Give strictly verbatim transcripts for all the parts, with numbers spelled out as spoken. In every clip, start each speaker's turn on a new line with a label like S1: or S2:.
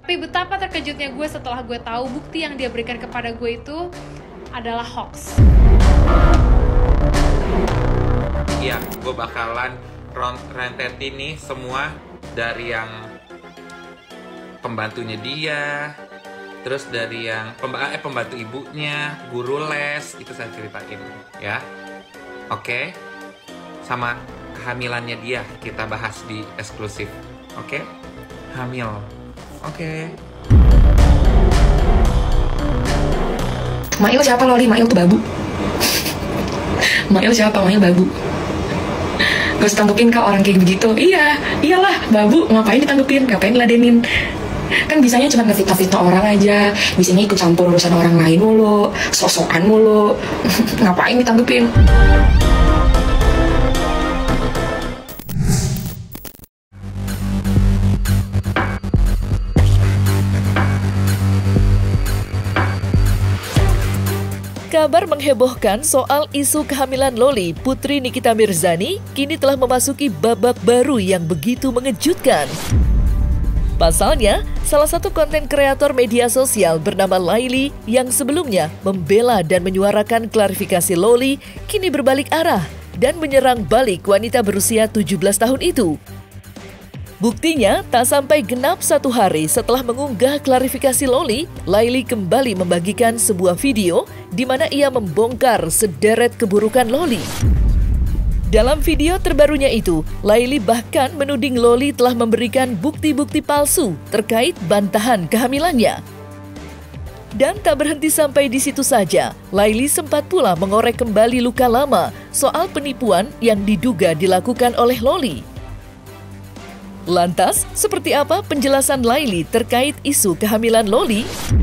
S1: Tapi betapa terkejutnya gue setelah gue tahu bukti yang dia berikan kepada gue itu adalah hoax.
S2: Iya, gue bakalan rentetin nih semua dari yang pembantunya dia, terus dari yang pemba eh, pembantu ibunya, guru les, itu saya ceritain ya. Oke, sama kehamilannya dia kita bahas di eksklusif. Oke, hamil. Oke.
S3: Mail siapa Loli? Mail tuh babu. Mail siapa? Mail babu. Gak usah tanggepin kak orang kayak begitu. Iya, iyalah babu. Ngapain ditanggepin? Ngapain ngeladenin? Kan bisanya cuma ngefitnah-fitnah orang aja. Bisanya ikut campur urusan orang lain mulu, sosokan mulu. Ngapain ditanggepin?
S4: Kabar menghebohkan soal isu kehamilan Loli, putri Nikita Mirzani, kini telah memasuki babak baru yang begitu mengejutkan. Pasalnya, salah satu konten kreator media sosial bernama Laili yang sebelumnya membela dan menyuarakan klarifikasi Loli, kini berbalik arah dan menyerang balik wanita berusia tujuh belas tahun itu. Buktinya, tak sampai genap satu hari setelah mengunggah klarifikasi Loli, Laili kembali membagikan sebuah video di mana ia membongkar sederet keburukan Loli. Dalam video terbarunya itu, Laili bahkan menuding Loli telah memberikan bukti-bukti palsu terkait bantahan kehamilannya. Dan tak berhenti sampai di situ saja, Laili sempat pula mengorek kembali luka lama soal penipuan yang diduga dilakukan oleh Loli. Lantas, seperti apa penjelasan Laili terkait isu kehamilan Loli?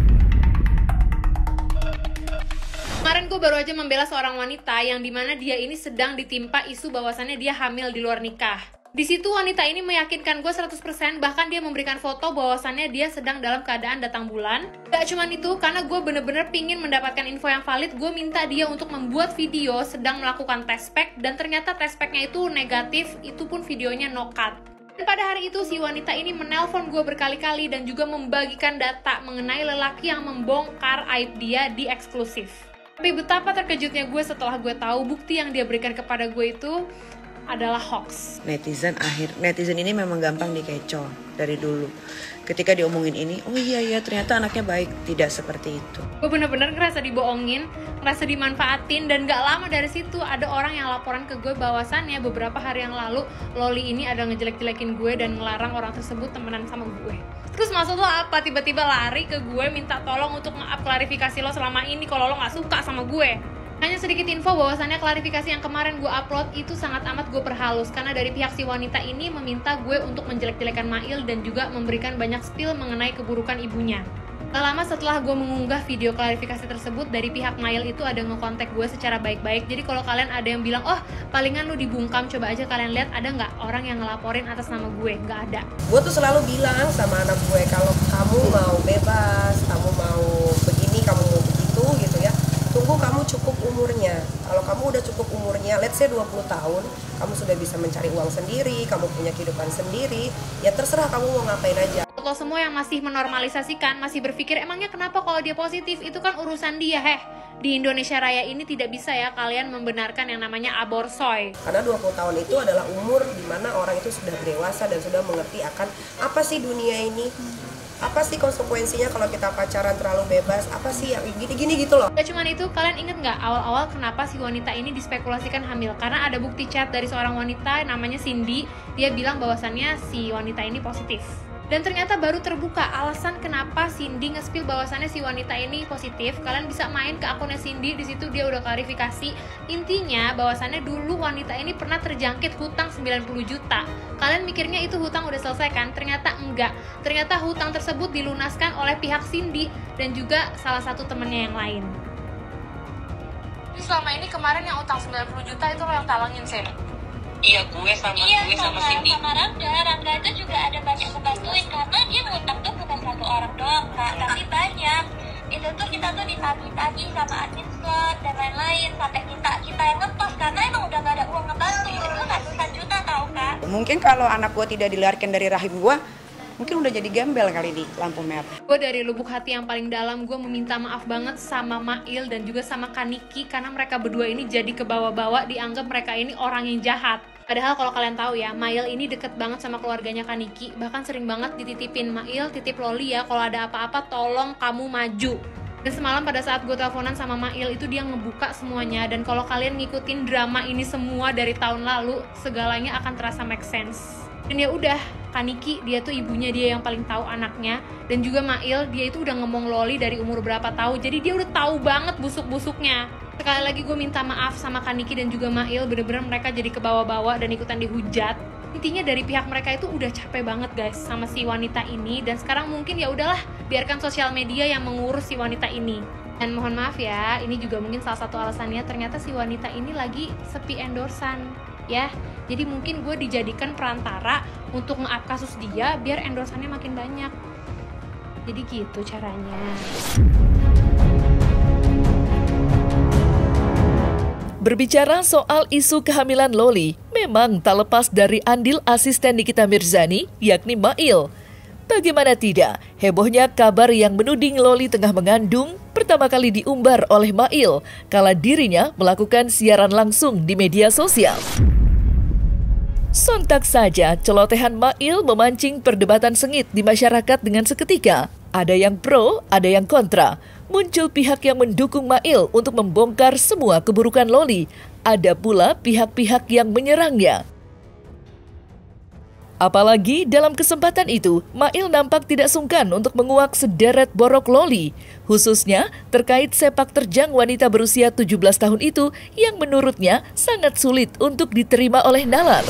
S1: Kemarin gue baru aja membela seorang wanita yang dimana dia ini sedang ditimpa isu bahwasannya dia hamil di luar nikah. Di situ wanita ini meyakinkan gue seratus persen, bahkan dia memberikan foto bahwasannya dia sedang dalam keadaan datang bulan. Gak cuman itu, karena gue bener-bener pingin mendapatkan info yang valid, gue minta dia untuk membuat video sedang melakukan tes pack, dan ternyata tes packnya itu negatif, itu pun videonya no cut. Dan pada hari itu si wanita ini menelpon gue berkali-kali dan juga membagikan data mengenai lelaki yang membongkar aib dia di eksklusif. Tapi betapa terkejutnya gue setelah gue tahu bukti yang dia berikan kepada gue itu adalah hoax.
S5: Netizen akhir netizen ini memang gampang dikecoh dari dulu. Ketika diomongin ini, oh iya iya ternyata anaknya baik, tidak seperti itu.
S1: Gue bener-bener ngerasa dibohongin, ngerasa dimanfaatin, dan gak lama dari situ ada orang yang laporan ke gue bahwasannya beberapa hari yang lalu Loli ini ada ngejelek-jelekin gue dan ngelarang orang tersebut temenan sama gue. Terus maksud lo apa? Tiba-tiba lari ke gue minta tolong untuk nge-up klarifikasi lo selama ini kalau lo gak suka sama gue. Hanya sedikit info bahwasannya klarifikasi yang kemarin gue upload itu sangat amat gue perhalus karena dari pihak si wanita ini meminta gue untuk menjelek-jelekan Mail dan juga memberikan banyak spill mengenai keburukan ibunya. Gak lama setelah gue mengunggah video klarifikasi tersebut, dari pihak Mail itu ada ngekontak gue secara baik-baik. Jadi kalau kalian ada yang bilang, oh palingan lu dibungkam, coba aja kalian lihat ada nggak orang yang ngelaporin atas nama gue. Nggak ada.
S6: Gue tuh selalu bilang sama anak gue, kalau kamu mau bebas, kamu mau begini, kamu mau begitu gitu ya, tunggu kamu cukup umurnya. Kalau kamu udah cukup umurnya, let's say dua puluh tahun, kamu sudah bisa mencari uang sendiri, kamu punya kehidupan sendiri, ya terserah kamu mau ngapain aja.
S1: Lo semua yang masih menormalisasikan, masih berpikir emangnya kenapa kalau dia positif, itu kan urusan dia. Heh, di Indonesia Raya ini tidak bisa ya kalian membenarkan yang namanya aborsoy.
S6: Karena dua puluh tahun itu adalah umur dimana orang itu sudah dewasa dan sudah mengerti akan apa sih dunia ini, apa sih konsekuensinya kalau kita pacaran terlalu bebas, apa sih yang gini-gini gitu loh.
S1: Gak cuman itu, kalian inget gak awal-awal kenapa si wanita ini dispekulasikan hamil? Karena ada bukti chat dari seorang wanita namanya Cindy, dia bilang bahwasannya si wanita ini positif. Dan ternyata baru terbuka alasan kenapa Cindy nge-spill bahwasannya si wanita ini positif. Kalian bisa main ke akunnya Cindy, di situ dia udah klarifikasi. Intinya bahwasannya dulu wanita ini pernah terjangkit hutang sembilan puluh juta. Kalian mikirnya itu hutang udah selesai kan? Ternyata enggak. Ternyata hutang tersebut dilunaskan oleh pihak Cindy dan juga salah satu temennya yang lain. Jadi selama ini kemarin yang utang sembilan puluh juta itu lo yang talangin, Sen?
S7: Iya, gue sama
S8: iya,
S7: gue sama,
S8: sama
S7: Cindy.
S8: sama Rangga. Rangga itu juga ada banyak membantuin karena dia ngutang tuh bukan satu orang doang, Kak, tapi banyak. Itu tuh kita tuh ditagih-tagih sama admin slot dan lain-lain sampai kita kita yang ngepost karena emang udah gak ada uang ngebantu. Itu ratusan juta tau, Kak.
S5: Mungkin kalau anak gue tidak dilahirkan dari rahim gue, Mungkin udah jadi gembel kali di lampu merah.
S1: Gue dari lubuk hati yang paling dalam, gue meminta maaf banget sama Mail dan juga sama Kaniki karena mereka berdua ini jadi kebawa-bawa, dianggap mereka ini orang yang jahat. Padahal kalau kalian tahu ya, Mail ini deket banget sama keluarganya Kaniki, bahkan sering banget dititipin, Mail titip Loli ya, kalau ada apa-apa tolong kamu maju. Dan semalam pada saat gue teleponan sama Mail itu dia ngebuka semuanya, dan kalau kalian ngikutin drama ini semua dari tahun lalu, segalanya akan terasa make sense. Dan ya udah, Kaniki dia tuh ibunya dia yang paling tahu anaknya, dan juga Mail dia itu udah ngomong Loli dari umur berapa tahu, jadi dia udah tahu banget busuk-busuknya. Sekali lagi gue minta maaf sama Kaniki dan juga Mail, bener-bener mereka jadi kebawa-bawa dan ikutan dihujat. Intinya dari pihak mereka itu udah capek banget guys sama si wanita ini, dan sekarang mungkin ya udahlah biarkan sosial media yang mengurus si wanita ini. Dan mohon maaf ya, ini juga mungkin salah satu alasannya ternyata si wanita ini lagi sepi endorsan ya. Jadi mungkin gue dijadikan perantara untuk nge-up kasus dia biar endorsannya makin banyak. Jadi gitu caranya.
S4: Berbicara soal isu kehamilan Loli, memang tak lepas dari andil asisten Nikita Mirzani, yakni Mail. Bagaimana tidak, hebohnya kabar yang menuding Loli tengah mengandung pertama kali diumbar oleh Mail kala dirinya melakukan siaran langsung di media sosial. Sontak saja, celotehan Mail memancing perdebatan sengit di masyarakat dengan seketika. Ada yang pro, ada yang kontra. Muncul pihak yang mendukung Mail untuk membongkar semua keburukan Loli. Ada pula pihak-pihak yang menyerangnya. Apalagi dalam kesempatan itu, Mail nampak tidak sungkan untuk menguak sederet borok Loli, khususnya terkait sepak terjang wanita berusia tujuh belas tahun itu yang menurutnya sangat sulit untuk diterima oleh nalar.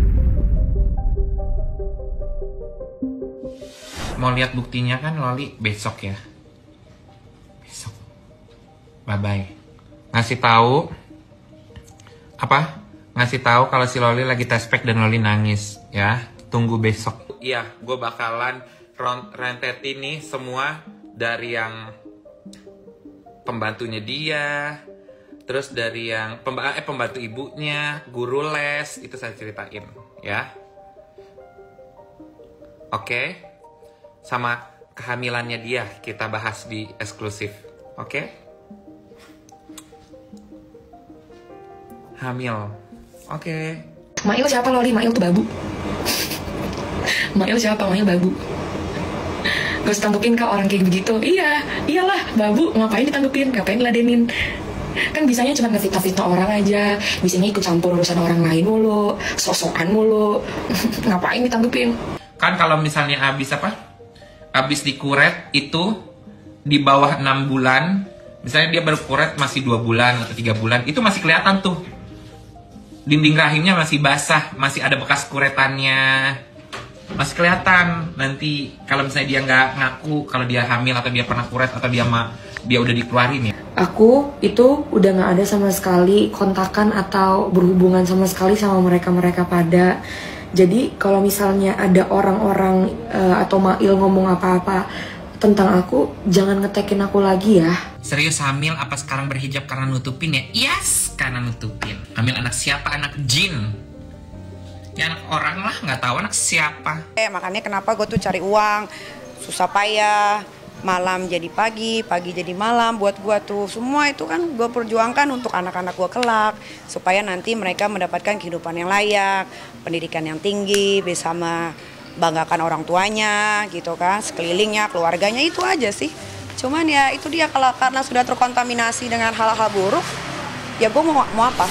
S2: Mau lihat buktinya kan Loli besok ya. Besok. Bye-bye. Ngasih tahu apa? Ngasih tahu kalau si Loli lagi tes pack dan Loli nangis ya. Tunggu besok. Iya, gue bakalan rentetin nih semua dari yang pembantunya dia, terus dari yang pemba eh, pembantu ibunya, guru les, itu saya ceritain ya. Oke. Sama kehamilannya dia kita bahas di eksklusif. Oke? Hamil. Oke.
S3: Mail siapa Loli? Mail tuh babu. Mail siapa? Mail babu. Gak usah tanggepin kak orang kayak begitu. Iya, iyalah babu. Ngapain ditanggepin? Ngapain diladenin? Kan bisanya cuma ngefitnah-fitnah orang aja. Bisanya ikut campur urusan orang lain mulu, sok-sokan mulu. Ngapain ditanggepin?
S2: Kan kalau misalnya abis apa? Abis dikuret itu di bawah enam bulan, misalnya dia baru kuret masih dua bulan atau tiga bulan, itu masih kelihatan tuh. Dinding rahimnya masih basah, masih ada bekas kuretannya. Masih kelihatan. Nanti kalau misalnya dia nggak ngaku kalau dia hamil atau dia pernah kuret atau dia ma dia udah dikeluarin ya.
S9: Aku itu udah nggak ada sama sekali kontakan atau berhubungan sama sekali sama mereka-mereka pada. Jadi kalau misalnya ada orang-orang uh, atau Mail ngomong apa-apa tentang aku, jangan ngetekin aku lagi ya.
S2: Serius hamil apa sekarang berhijab karena nutupin ya? Yes, karena nutupin. Hamil anak siapa? Anak jin. Ya anak orang lah, nggak tahu anak siapa.
S5: Eh makanya kenapa gue tuh cari uang, susah payah, malam jadi pagi, pagi jadi malam buat gue tuh. Semua itu kan gue perjuangkan untuk anak-anak gue kelak, supaya nanti mereka mendapatkan kehidupan yang layak, pendidikan yang tinggi, bisa membanggakan orang tuanya gitu kan, sekelilingnya, keluarganya, itu aja sih. Cuman ya itu dia, kalau karena sudah terkontaminasi dengan hal-hal buruk, ya gue mau, mau apa?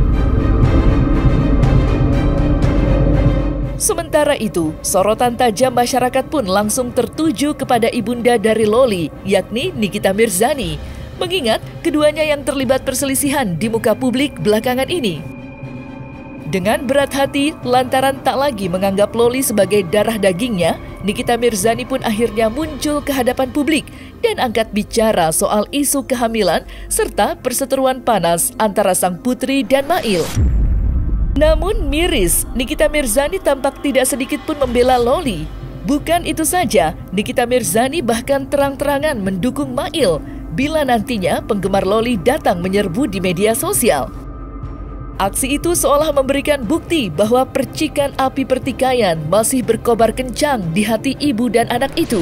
S4: Sementara itu, sorotan tajam masyarakat pun langsung tertuju kepada ibunda dari Loli, yakni Nikita Mirzani, mengingat keduanya yang terlibat perselisihan di muka publik belakangan ini. Dengan berat hati, lantaran tak lagi menganggap Loli sebagai darah dagingnya, Nikita Mirzani pun akhirnya muncul ke hadapan publik dan angkat bicara soal isu kehamilan serta perseteruan panas antara sang putri dan Mail. Namun miris, Nikita Mirzani tampak tidak sedikit pun membela Loli. Bukan itu saja, Nikita Mirzani bahkan terang-terangan mendukung Mail bila nantinya penggemar Loli datang menyerbu di media sosial. Aksi itu seolah memberikan bukti bahwa percikan api pertikaian masih berkobar kencang di hati ibu dan anak itu.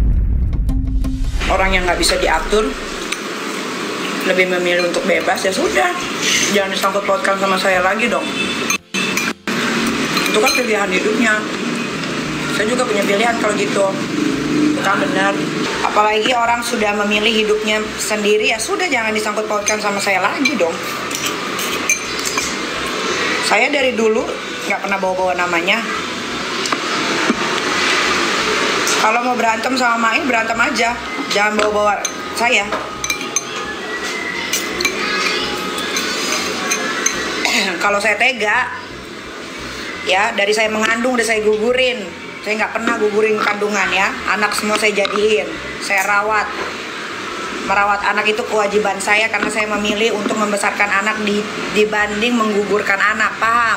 S5: Orang yang nggak bisa diatur lebih memilih untuk bebas, ya sudah, jangan disangkut pautkan sama saya lagi dong. Itu kan pilihan hidupnya. Saya juga punya pilihan kalau gitu. Bukan benar. Apalagi orang sudah memilih hidupnya sendiri, ya sudah, jangan disangkut pautkan sama saya lagi dong. Saya dari dulu nggak pernah bawa-bawa namanya. Kalau mau berantem sama Mai, berantem aja, jangan bawa-bawa saya. Kalau saya tega, ya dari saya mengandung udah saya gugurin. Saya nggak pernah gugurin kandungan ya. Anak semua saya jadiin, saya rawat. Merawat anak itu kewajiban saya karena saya memilih untuk membesarkan anak di, dibanding menggugurkan anak, paham?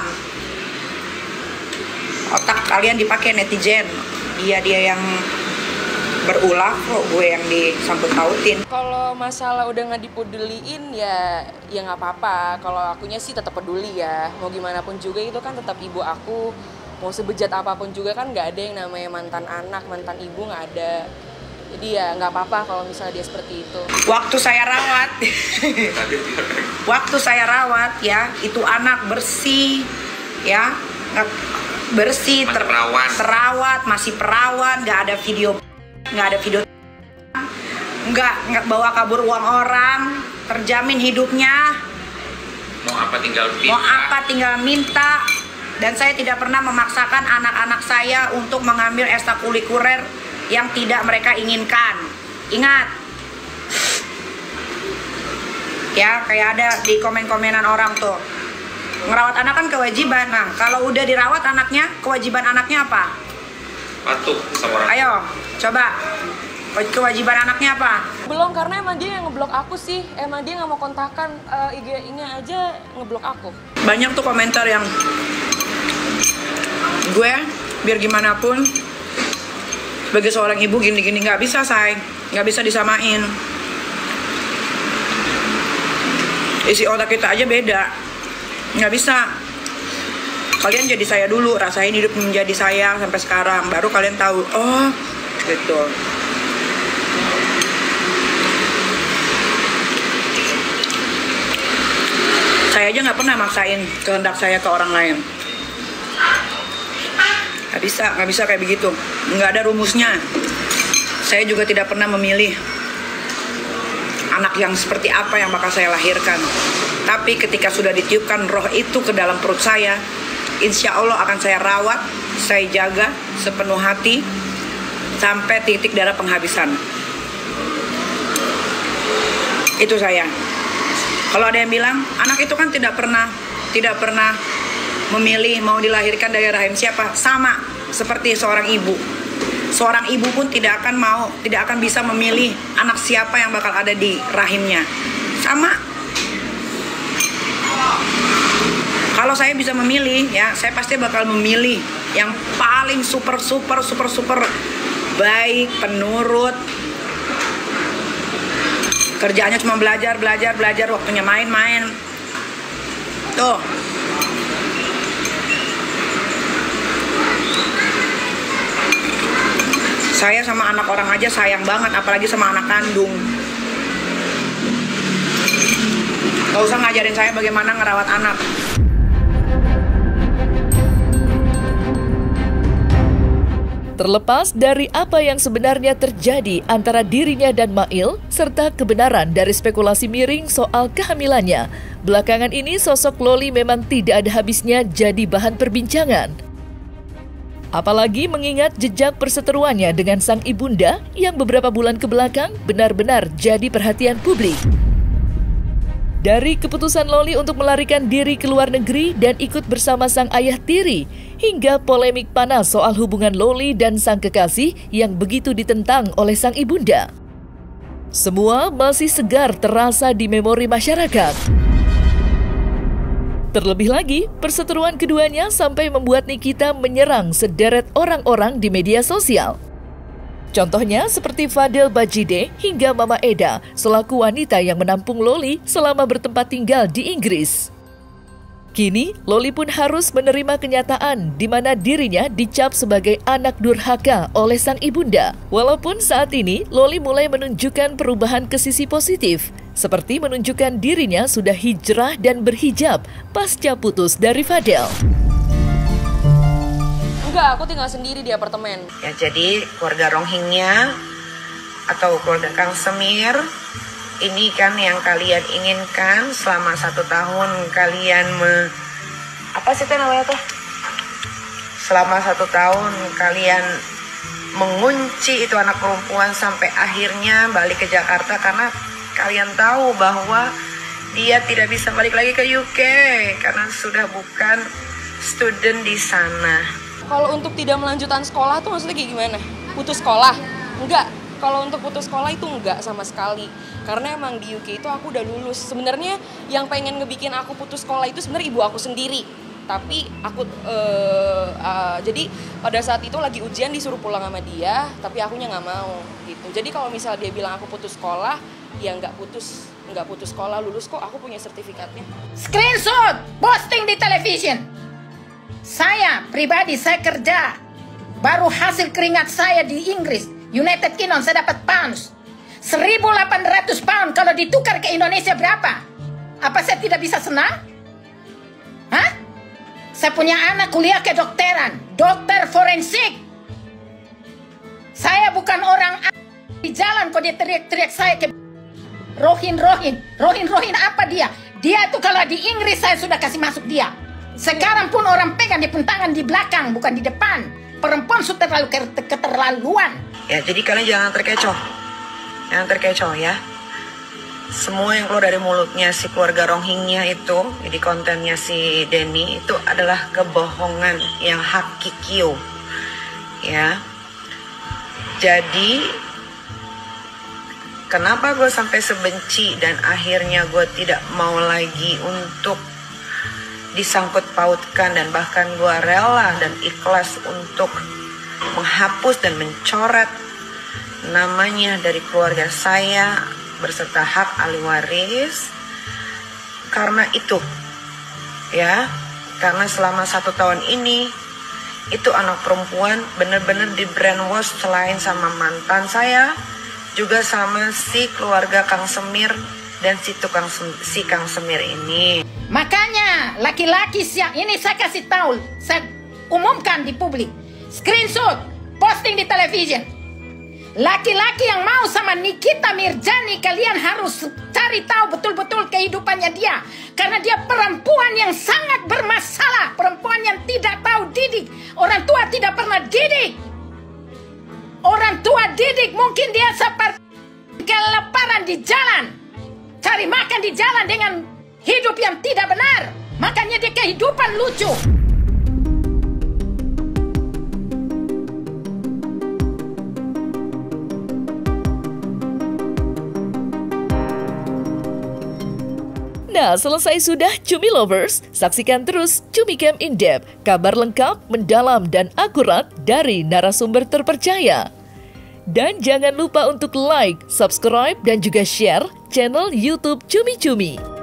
S5: Otak kalian dipakai netizen, dia dia yang berulah kok, gue yang disangkut pautin.
S9: Kalau masalah udah nggak dipeduliin ya ya nggak apa-apa. Kalau akunya sih tetap peduli ya. Mau gimana pun juga itu kan tetap ibu aku. Mau sebejat apapun juga kan nggak ada yang namanya mantan anak, mantan ibu nggak ada. Jadi ya nggak apa-apa kalau misalnya dia seperti itu.
S5: Waktu saya rawat, waktu saya rawat ya, itu anak bersih, ya, bersih, ter
S2: perawan.
S5: terawat, masih perawan, nggak ada video, nggak ada video, nggak nggak bawa kabur uang orang, terjamin hidupnya.
S2: Mau apa tinggal minta.
S5: Mau apa tinggal minta. Dan saya tidak pernah memaksakan anak-anak saya untuk mengambil ekstrakurikuler yang tidak mereka inginkan. Ingat, ya kayak ada di komen-komenan orang tuh, ngerawat anak kan kewajiban. Nah kalau udah dirawat anaknya, kewajiban anaknya apa?
S2: Patuh sama orang.
S5: Ayo coba, kewajiban anaknya apa?
S9: Belum, karena emang dia yang ngeblok aku sih. Emang dia nggak mau kontakan, uh, I G-nya aja ngeblok aku.
S5: Banyak tuh komentar yang gue biar gimana pun sebagai seorang ibu gini-gini, nggak bisa say, nggak bisa disamain. Isi otak kita aja beda, nggak bisa. Kalian jadi saya dulu, rasain hidup menjadi saya sampai sekarang, baru kalian tahu. Oh gitu. Saya aja nggak pernah maksain kehendak saya ke orang lain. Nggak bisa, nggak bisa kayak begitu. Nggak ada rumusnya. Saya juga tidak pernah memilih anak yang seperti apa yang bakal saya lahirkan. Tapi ketika sudah ditiupkan roh itu ke dalam perut saya, insya Allah akan saya rawat, saya jaga sepenuh hati sampai titik darah penghabisan. Itu saya. Kalau ada yang bilang anak itu kan tidak pernah tidak pernah memilih mau dilahirkan dari rahim siapa, sama seperti seorang ibu. Seorang ibu pun tidak akan mau, tidak akan bisa memilih anak siapa yang bakal ada di rahimnya. Sama. Kalau saya bisa memilih, ya saya pasti bakal memilih yang paling super super super super baik, penurut. Kerjaannya cuma belajar, belajar, belajar, waktunya main-main. Tuh. Saya sama anak orang aja sayang banget, apalagi sama anak kandung. Gak usah ngajarin saya bagaimana ngerawat anak.
S4: Terlepas dari apa yang sebenarnya terjadi antara dirinya dan Mail, serta kebenaran dari spekulasi miring soal kehamilannya, belakangan ini sosok Loli memang tidak ada habisnya jadi bahan perbincangan. Apalagi mengingat jejak perseteruannya dengan sang ibunda yang beberapa bulan kebelakang benar-benar jadi perhatian publik. Dari keputusan Loli untuk melarikan diri ke luar negeri dan ikut bersama sang ayah tiri, hingga polemik panas soal hubungan Loli dan sang kekasih yang begitu ditentang oleh sang ibunda. Semua masih segar terasa di memori masyarakat. Terlebih lagi, perseteruan keduanya sampai membuat Nikita menyerang sederet orang-orang di media sosial. Contohnya seperti Fadel Bajide hingga Mama Eda selaku wanita yang menampung Loli selama bertempat tinggal di Inggris. Kini, Loli pun harus menerima kenyataan di mana dirinya dicap sebagai anak durhaka oleh sang ibunda. Walaupun saat ini, Loli mulai menunjukkan perubahan ke sisi positif, seperti menunjukkan dirinya sudah hijrah dan berhijab pasca putus dari Fadel.
S10: Enggak, aku tinggal sendiri di apartemen.
S5: Ya, jadi keluarga Rohingya atau keluarga Kang Semir, ini kan yang kalian inginkan selama satu tahun kalian me, apa sih itu namanya tuh? Selama satu tahun kalian mengunci itu anak perempuan sampai akhirnya balik ke Jakarta karena kalian tahu bahwa dia tidak bisa balik lagi ke U K karena sudah bukan student di sana.
S10: Kalau untuk tidak melanjutkan sekolah tuh maksudnya kayak gimana? Putus sekolah? Enggak. Kalau untuk putus sekolah itu enggak sama sekali. Karena emang di U K itu aku udah lulus. Sebenarnya yang pengen ngebikin aku putus sekolah itu sebenarnya ibu aku sendiri. Tapi aku uh, uh, jadi pada saat itu lagi ujian disuruh pulang sama dia, tapi akunya nggak mau gitu. Jadi kalau misalnya dia bilang aku putus sekolah, ya nggak putus, nggak putus sekolah, lulus kok, aku punya sertifikatnya.
S11: Screenshot, posting di television. Saya pribadi saya kerja, baru hasil keringat saya di Inggris, United Kingdom saya dapat pounds. seribu delapan ratus pound kalau ditukar ke Indonesia berapa? Apa saya tidak bisa senang? Hah? Saya punya anak kuliah kedokteran, dokter forensik. Saya bukan orang di jalan kok dia teriak-teriak saya ke Rohin, Rohin, Rohin, Rohin apa dia? Dia tuh kalau di Inggris saya sudah kasih masuk dia. Sekarang pun orang pegang dia pun tangan di belakang bukan di depan. Perempuan sudah terlalu keterlaluan.
S5: Ya, jadi kalian jangan terkecoh. Jangan terkecoh ya. Semua yang keluar dari mulutnya si keluarga Rohingya itu, jadi kontennya si Denny itu adalah kebohongan yang hakikio. Ya. Jadi kenapa gue sampai sebenci dan akhirnya gue tidak mau lagi untuk disangkut pautkan dan bahkan gue rela dan ikhlas untuk menghapus dan mencoret namanya dari keluarga saya berserta hak ahli waris karena itu ya, karena selama satu tahun ini itu anak perempuan benar-benar di brainwash selain sama mantan saya juga sama si keluarga Kang Semir dan si tukang si Kang Semir ini.
S11: Makanya laki-laki siang ini saya kasih tahu, saya umumkan di publik, screenshot, posting di television. Laki-laki yang mau sama Nikita Mirzani, kalian harus cari tahu betul-betul kehidupannya dia. Karena dia perempuan yang sangat bermasalah, perempuan yang tidak tahu didik. Orang tua tidak pernah didik. Orang tua didik mungkin dia seperti kelaparan di jalan. Cari makan di jalan dengan hidup yang tidak benar. Makanya dia kehidupan lucu.
S4: Nah, selesai sudah Cumi Lovers, saksikan terus Cumi Camp In Depth, kabar lengkap, mendalam, dan akurat dari narasumber terpercaya. Dan jangan lupa untuk like, subscribe, dan juga share channel YouTube Cumi Cumi.